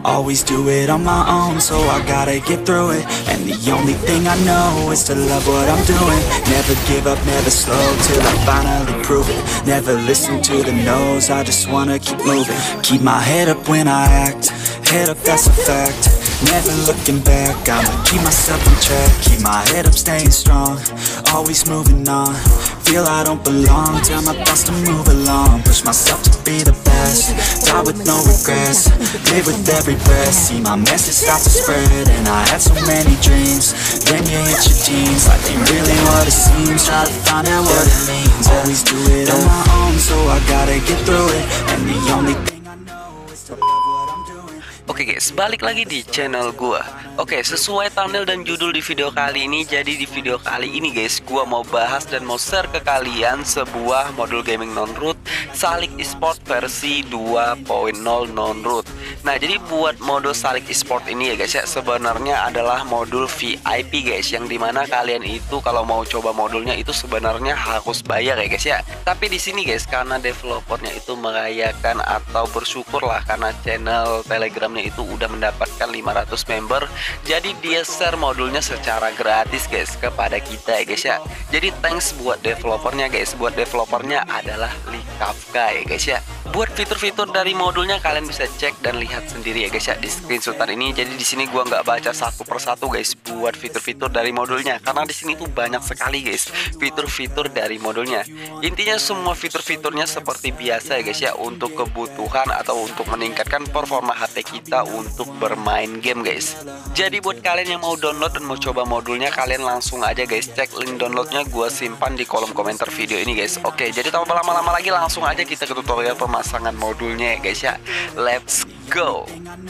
Always do it on my own, so I gotta get through it. And the only thing I know is to love what I'm doing. Never give up, never slow, till I finally prove it. Never listen to the no's, I just wanna keep moving. Keep my head up when I act, head up, that's a fact. Never looking back, I'ma keep myself on track. Keep my head up, staying strong, always moving on. Feel I don't belong, tell my thoughts to move along. Push myself to be the best, die with no regrets. Live with every breath, see my message start to spread. And I had so many dreams, then you hit your teens. Life ain't really what it seems, try to find out what it means. Always do it on my own, so I gotta get through it. And the only thing I know is to love what I'm doing. Oke guys, balik lagi di channel gua. Oke, sesuai thumbnail dan judul di video kali ini, jadi di video kali ini guys, gua mau bahas dan mau share ke kalian sebuah modul gaming non-root Salik Esport versi 2.0 non-root. Nah, jadi buat modul Salik Esport ini ya guys ya, sebenarnya adalah modul VIP guys, yang dimana kalian itu kalau mau coba modulnya itu sebenarnya harus bayar ya guys ya. Tapi di sini guys, karena developernya itu merayakan atau bersyukur lah karena channel Telegramnya itu udah mendapatkan 500 member, jadi dia share modulnya secara gratis guys kepada kita ya guys ya. Jadi thanks buat developernya guys. Buat developernya adalah Likavka ya guys ya. Buat fitur-fitur dari modulnya kalian bisa cek dan lihat sendiri ya guys ya di screenshotan ini. Jadi di sini gua nggak baca satu persatu guys buat fitur-fitur dari modulnya, karena di sini tuh banyak sekali guys fitur-fitur dari modulnya. Intinya semua fitur-fiturnya seperti biasa ya guys ya, untuk kebutuhan atau untuk meningkatkan performa HP kita untuk bermain game guys. Jadi buat kalian yang mau download dan mau coba modulnya, kalian langsung aja guys cek link downloadnya, gua simpan di kolom komentar video ini guys. Oke, jadi tanpa lama-lama lagi langsung aja kita ke tutorial pemasangan modulnya ya guys ya. Let's go.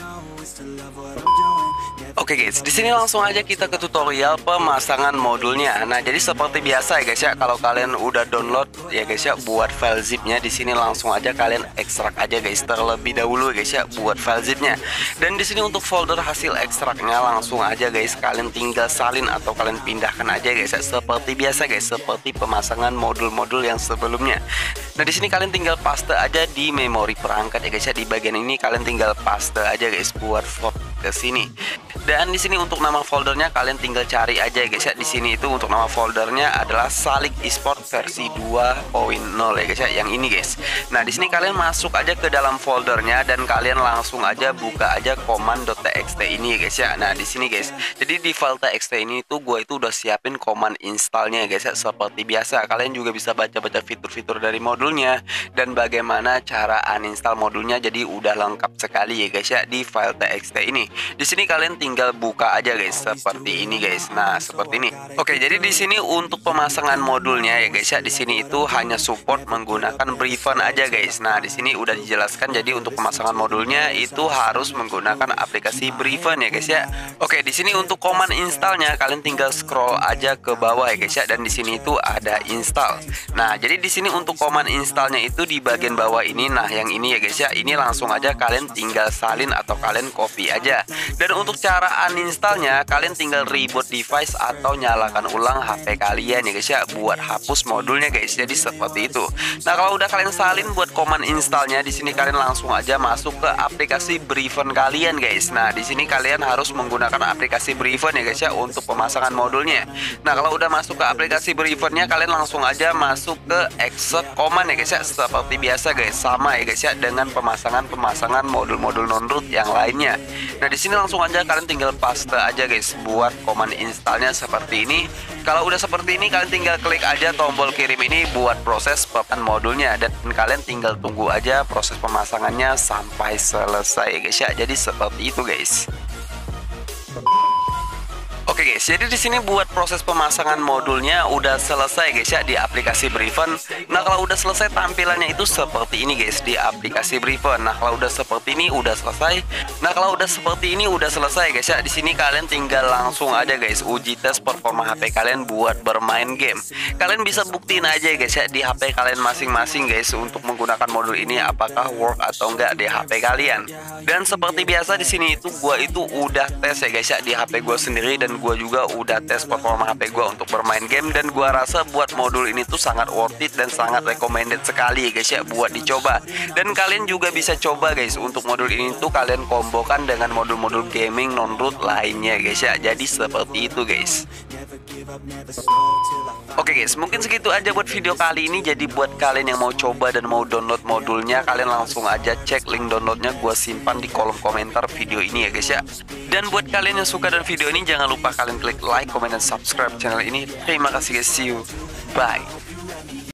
Oke guys, di sini langsung aja kita ke tutorial pemasangan modulnya. Nah, jadi seperti biasa ya guys ya, kalau kalian udah download ya guys ya, buat file zipnya di sini langsung aja kalian ekstrak aja guys terlebih dahulu ya guys ya buat file zipnya. Dan di sini untuk folder hasil ekstraknya langsung aja guys kalian tinggal salin atau kalian pindahkan aja guys ya, seperti biasa guys, seperti pemasangan modul-modul yang sebelumnya. Nah, di sini kalian tinggal paste aja di memori perangkat ya guys ya. Di bagian ini kalian tinggal paste aja guys buat vote ke sini. Dan di sini untuk nama foldernya kalian tinggal cari aja guys ya. Di sini itu untuk nama foldernya adalah Salik Esport versi 2.0 ya guys ya, yang ini guys. Nah, di sini kalian masuk aja ke dalam foldernya dan kalian langsung aja buka aja command.txt ini ya guys ya. Nah, di sini guys. Jadi di file txt ini tuh gue itu udah siapin command installnya ya guys ya. Seperti biasa kalian juga bisa baca-baca fitur-fitur dari modulnya dan bagaimana cara uninstall modulnya, jadi udah lengkap sekali ya guys ya di file txt ini. Di sini kalian tinggal buka aja guys seperti ini guys. Nah, seperti ini. Oke, jadi di sini untuk pemasangan modulnya ya guys ya, di sini itu hanya support menggunakan Breven aja guys. Nah, di sini udah dijelaskan, jadi untuk pemasangan modulnya itu harus menggunakan aplikasi Breven ya guys ya. Oke, di sini untuk command installnya kalian tinggal scroll aja ke bawah ya guys ya, dan di sini itu ada install. Nah, jadi di sini untuk command installnya itu di bagian bawah ini. Nah, yang ini ya guys ya, ini langsung aja kalian tinggal salin atau kalian copy aja. Dan untuk cara uninstallnya kalian tinggal reboot device atau nyalakan ulang HP kalian ya guys ya buat hapus modulnya guys. Jadi seperti itu. Nah, kalau udah kalian salin buat command installnya, di sini kalian langsung aja masuk ke aplikasi Breven kalian guys. Nah, di sini kalian harus menggunakan aplikasi Breven ya guys ya untuk pemasangan modulnya. Nah, kalau udah masuk ke aplikasi Brevennya, kalian langsung aja masuk ke execute command ya guys ya, seperti biasa guys, sama ya guys ya dengan pemasangan modul-modul non-root yang lainnya. Nah, di sini langsung aja kalian tinggal paste aja guys buat command installnya seperti ini. Kalau udah seperti ini kalian tinggal klik aja tombol kirim ini buat proses pemasangan modulnya, dan kalian tinggal tunggu aja proses pemasangannya sampai selesai ya guys ya. Jadi seperti itu guys. Oke guys, jadi di sini buat proses pemasangan modulnya udah selesai guys ya di aplikasi Breven. Nah, kalau udah selesai tampilannya itu seperti ini guys di aplikasi Breven. Nah, kalau udah seperti ini udah selesai. Nah, kalau udah seperti ini udah selesai guys ya. Di sini kalian tinggal langsung aja guys uji tes performa HP kalian buat bermain game. Kalian bisa buktiin aja guys ya di HP kalian masing-masing guys untuk menggunakan modul ini apakah work atau enggak di HP kalian. Dan seperti biasa di sini itu gua itu udah tes ya guys ya di HP gua sendiri, dan gue juga udah tes performa HP gue untuk bermain game, dan gue rasa buat modul ini tuh sangat worth it dan sangat recommended sekali guys ya buat dicoba. Dan kalian juga bisa coba guys, untuk modul ini tuh kalian kombokan dengan modul-modul gaming non-root lainnya guys ya. Jadi seperti itu guys. Oke guys, mungkin segitu aja buat video kali ini. Jadi buat kalian yang mau coba dan mau download modulnya, kalian langsung aja cek link downloadnya, gue simpan di kolom komentar video ini ya guys ya. Dan buat kalian yang suka dengan video ini, jangan lupa kalian klik like, comment, dan subscribe channel ini. Terima kasih guys, see you, bye.